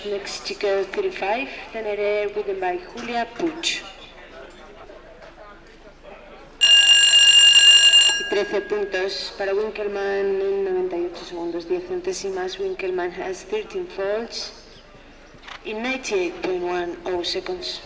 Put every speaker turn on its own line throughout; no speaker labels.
Mexico 35, Tenere, ridden by Julia Puig. Y 13 puntos para Winkelmann en 98 segundos 10 centésimas. Winkelmann has 13 faults in 98.10 seconds.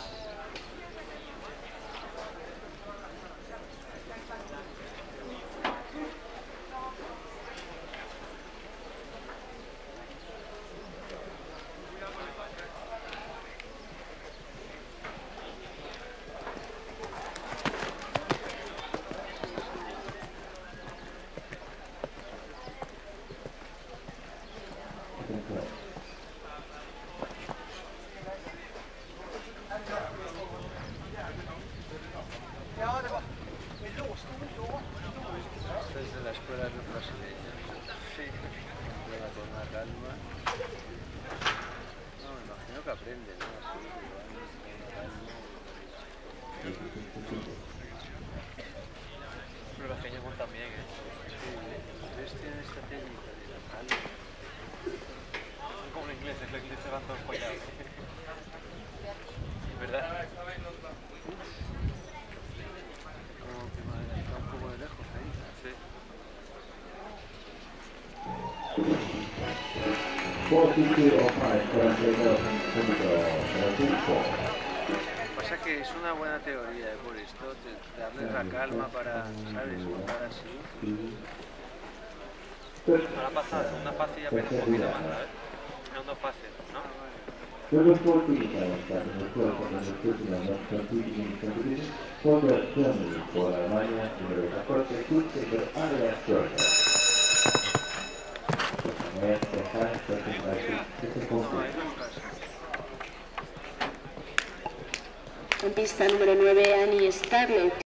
Esto es de la escuela de brasileña. Sí. Prueba con una calma. No, me imagino que aprenden, ¿no? Así, que van con una calma.
Los brasileños montan bien, ¿eh?
Sí, ustedes tienen esta técnica de la calma.
Como los ingleses se van todos follados. ¿Verdad?
Como que está un poco de lejos ahí.
Sí.
42.5
Pasa que es una buena teoría, por esto, darles la calma para, ¿sabes? Montar así.
Ahora pasa la segunda fase y apenas un poquito más, ¿sabes? Segunda fase, ¿no?
Number 14 has started the course on the 39 competing competition for the Germany for Alemania número 14, Kunstler Andreas Körner.
En pista número 9, Annie Starlet.